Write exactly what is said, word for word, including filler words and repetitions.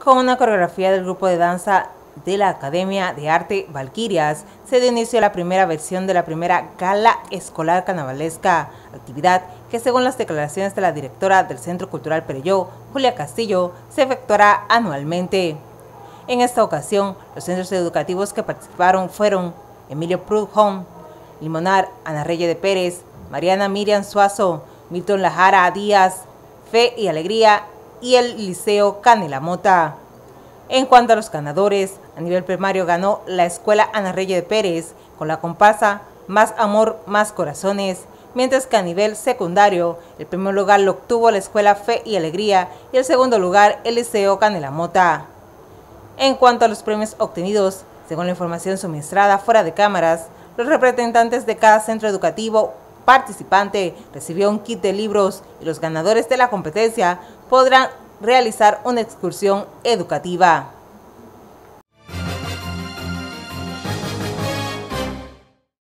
Con una coreografía del grupo de danza de la Academia de Arte Valquirias, se dio inicio a la primera versión de la primera Gala Escolar Carnavalesca, actividad que, según las declaraciones de la directora del Centro Cultural Perelló, Julia Castillo, se efectuará anualmente. En esta ocasión, los centros educativos que participaron fueron Emilio Proudhon, Limonar Ana Reyes de Pérez, Mariana Miriam Suazo, Milton Lajara Díaz, Fe y Alegría y el Liceo Canela Mota. En cuanto a los ganadores, a nivel primario ganó la Escuela Ana Reyes de Pérez con la comparsa Más Amor, Más Corazones, mientras que a nivel secundario, el primer lugar lo obtuvo la Escuela Fe y Alegría y el segundo lugar el Liceo Canela Mota. En cuanto a los premios obtenidos, según la información suministrada fuera de cámaras, los representantes de cada centro educativo participante recibió un kit de libros y los ganadores de la competencia podrán realizar una excursión educativa.